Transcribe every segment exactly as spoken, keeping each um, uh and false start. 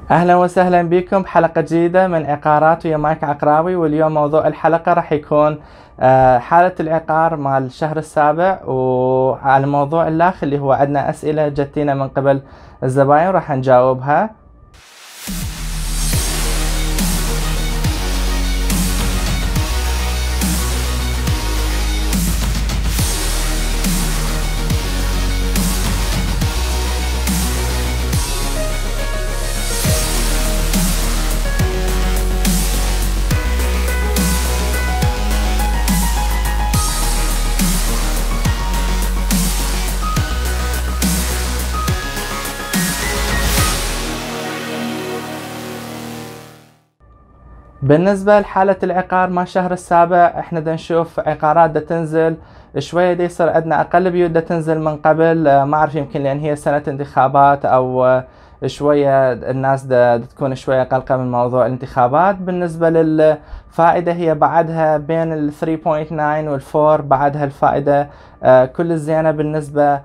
أهلا وسهلا بكم بحلقة جديدة من عقارات ويا مايك عقراوي. واليوم موضوع الحلقة راح يكون آه، حالة العقار مال الشهر السابع، وعلى الموضوع الآخر اللي هو عندنا أسئلة جتينا من قبل الزباين راح نجاوبها. بالنسبة لحالة العقار مع الشهر السابع، احنا دا نشوف عقارات دا تنزل شوية، دا يصير عندنا أقل بيوت دا تنزل من قبل. آه، ما أعرف، يمكن لأن هي سنة انتخابات أو آه، شوية الناس دا, دا تكون شوية قلقة من موضوع الانتخابات. بالنسبة للفائدة هي بعدها بين ال ثري بوينت ناين وال فور، بعدها الفائدة آه، كل الزينة بالنسبة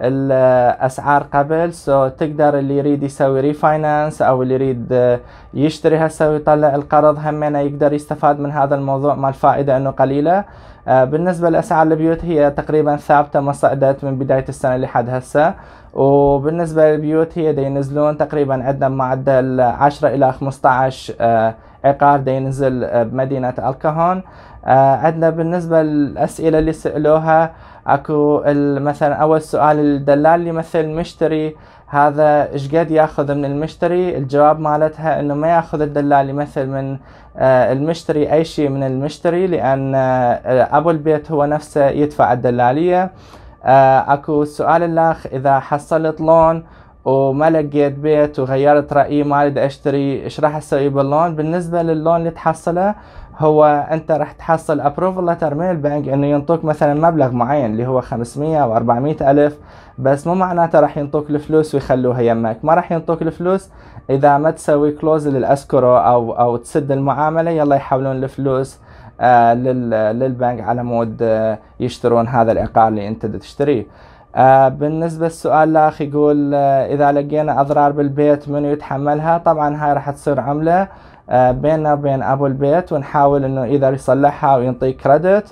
الاسعار قبل. سو so, تقدر اللي يريد يسوي ريفاينانس او اللي يريد آه، يشتري هسه ويطلع القرض همينه يقدر يستفاد من هذا الموضوع مع الفائدة انه قليلة. آه، بالنسبة لاسعار البيوت هي تقريبا ثابتة، ما صعدت من بداية السنة لحد هسه. وبالنسبة للبيوت هي دا ينزلون تقريبا عندنا معدل عشرة الى خمسة عشر آه، عقار دا ينزل آه، بمدينة الكهون. آه، عندنا بالنسبة للأسئلة اللي سألوها، اكو مثلا اول سؤال، الدلال اللي يمثل المشتري هذا ايش قد ياخذ من المشتري؟ الجواب مالتها انه ما ياخذ الدلال يمثل من آه، المشتري اي شيء من المشتري، لان آه، ابو البيت هو نفسه يدفع الدلالية. آه، اكو السؤال الاخ، اذا حصلت لون وما لقيت بيت وغيرت رأيي ما اريد اشتري، ايش راح اسوي باللون؟ بالنسبة لللون اللي تحصله، هو انت راح تحصل ابروفل لتر من البنك انه ينطوك مثلا مبلغ معين اللي هو خمسمية او اربعمية الف، بس مو معناته راح ينطوك الفلوس ويخلوها يمك. ما راح ينطوك الفلوس اذا ما تسوي كلوز للاسكرو او او تسد المعاملة، يلا يحولون الفلوس آه للبنك على مود آه يشترون هذا العقار اللي انت تشتريه. آه بالنسبة للسؤال الاخ، يقول آه اذا لقينا اضرار بالبيت منو يتحملها؟ طبعا هاي راح تصير عملة آه بيننا وبين ابو البيت، ونحاول انه اذا يصلحها وينطيك كريدت.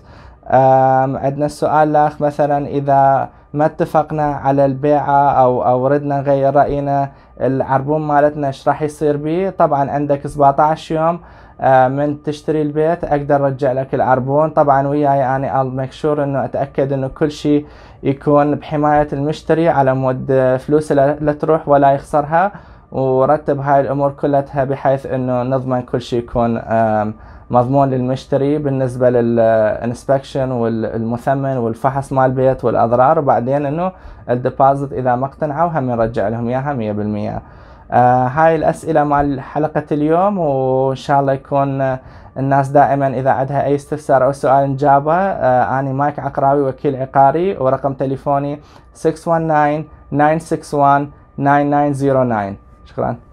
عندنا السؤال الاخ، مثلا اذا ما اتفقنا على البيعة او او ردنا نغير رأينا، العربون مالتنا ايش راح يصير بيه؟ طبعا عندك سبعطعش يوم آه من تشتري البيت اقدر ارجع لك العربون. طبعا وياي انا I'll make sure انه اتاكد انه كل شيء يكون بحماية المشتري على مود فلوسه لا تروح ولا يخسرها، ورتب هاي الامور كلها بحيث انه نضمن كل شيء يكون مضمون للمشتري بالنسبة للانسبكشن والمثمن والفحص مال البيت والاضرار، وبعدين انه الديبازت اذا ما اقتنعوا هم نرجع لهم اياها مية بالمية. آه هاي الاسئلة مال حلقة اليوم، وان شاء الله يكون الناس دائما اذا عندها اي استفسار او سؤال نجابه. آه اني مايك عقراوي، وكيل عقاري، ورقم تليفوني ستة واحد تسعة تسعة واحد تسعة تسعة تسعة تسعة. شكرا.